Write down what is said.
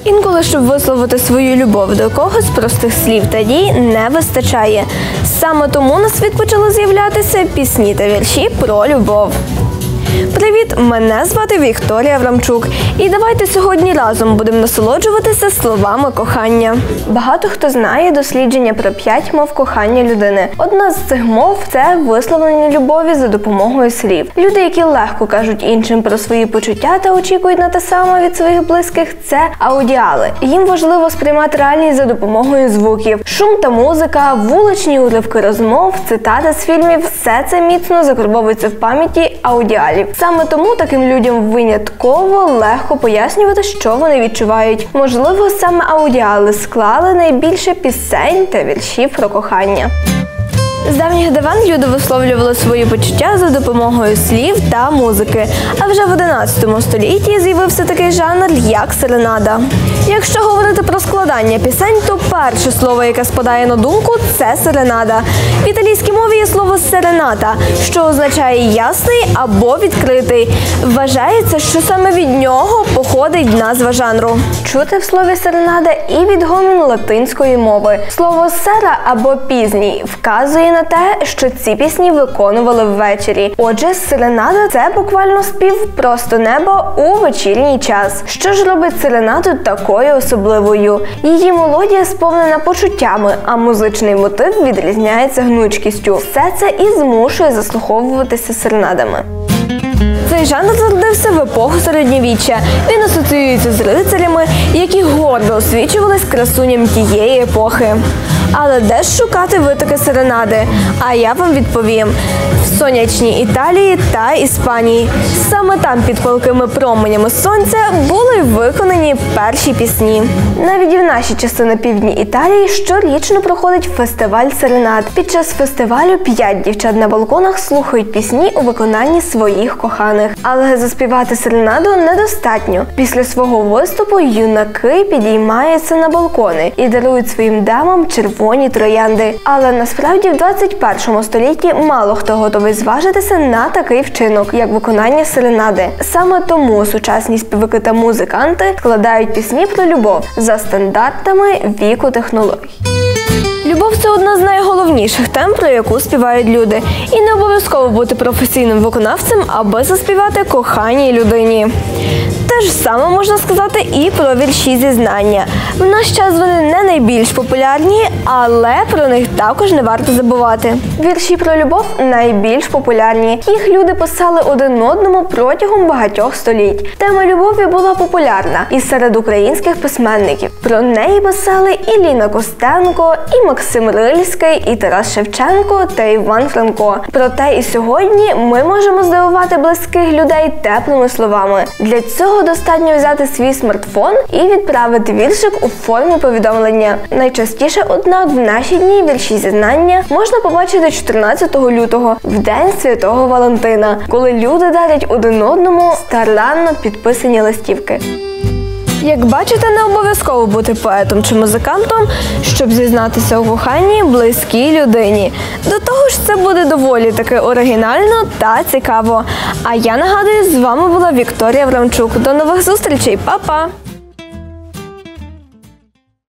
Інколи, щоб висловити свою любов до когось, простих слів та дій не вистачає. Саме тому на світ почали з'являтися пісні та вірші про любов. Привіт, мене звати Вікторія Аврамчук. І давайте сьогодні разом будемо насолоджуватися словами кохання. Багато хто знає дослідження про 5 мов кохання людини. Одна з цих мов – це висловлення любові за допомогою слів. Люди, які легко кажуть іншим про свої почуття та очікують на те саме від своїх близьких – це аудіали. Їм важливо сприймати реальність за допомогою звуків. Шум та музика, вуличні уривки розмов, цитати з фільмів – все це міцно закарбовується в пам'яті аудіалів. Саме тому таким людям винятково легко пояснювати, що вони відчувають. Можливо, саме аудіали склали найбільше пісень та віршів про кохання. З давніх давен люди висловлювали свої почуття за допомогою слів та музики. А вже в 11 столітті з'явився такий жанр, як серенада. Якщо говорити про складання пісень, то перше слово, яке спадає на думку – це серенада. В італійській мові є слово серената, що означає ясний або відкритий. Вважається, що саме від нього походить назва жанру. Чути в слові серенада і відгомін латинської мови. Слово сера або пізній вказує на те, що ці пісні виконували ввечері. Отже, серенада – це буквально спів просто неба у вечірній час. Що ж робить серенаду такою особливою? Її мелодія сповнена почуттями, а музичний мотив відрізняється гнучкістю. Все це і змушує заслуховуватися серенадами. Цей жанр зародився в епоху середньовіччя. Він асоціюється з рицарями, які гордо освічувались красуням тієї епохи. Але де ж шукати витоки серенади? А я вам відповім. В сонячній Італії та Іспанії. Саме там під палкими променями сонця були виконані перші пісні. Навіть і в наші часи на півдні Італії щорічно проходить фестиваль серенад. Під час фестивалю 5 дівчат на балконах слухають пісні у виконанні своїх коханих. Але заспівати серенаду недостатньо. Після свого виступу юнаки підіймаються на балкони і дарують своїм дамам червоні троянди. Але насправді в 21 столітті мало хто готовий зважитися на такий вчинок, як виконання серенади. Саме тому сучасні співаки та музиканти складають пісні про любов за стандартами віку технологій. Любов – це одна з найголовніших тем, про яку співають люди. І не обов'язково бути професійним виконавцем, аби заспівати коханій людині. Те ж саме можна сказати і про вірші зізнання. В наш час вони не найбільш популярні, але про них також не варто забувати. Вірші про любов найбільш популярні. Їх люди писали один одному протягом багатьох століть. Тема любові була популярна і серед українських письменників. Про неї писали і Ліна Костенко, і Максим Рильський, і Тарас Шевченко та Іван Франко. Проте і сьогодні ми можемо здивувати близьких людей теплими словами. Для цього достатньо взяти свій смартфон і відправити віршик у формі повідомлення. Найчастіше, однак, в наші дні вірші зізнання можна побачити 14 лютого, в День Святого Валентина, коли люди дарять один одному старанно підписані листівки. Як бачите, не обов'язково бути поетом чи музикантом, щоб зізнатися у коханні близькій людині. До того ж, це буде доволі таки оригінально та цікаво. А я нагадую, з вами була Вікторія Аврамчук. До нових зустрічей, па-па!